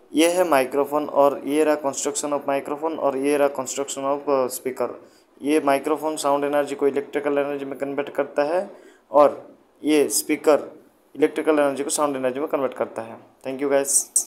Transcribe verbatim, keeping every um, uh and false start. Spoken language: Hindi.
ये है माइक्रोफोन और ये रहा कंस्ट्रक्शन ऑफ माइक्रोफोन और ये रहा कंस्ट्रक्शन ऑफ स्पीकर। ये माइक्रोफोन साउंड एनर्जी को इलेक्ट्रिकल एनर्जी में कन्वर्ट करता है और ये स्पीकर इलेक्ट्रिकल एनर्जी को साउंड एनर्जी में कन्वर्ट करता है। Thank you guys.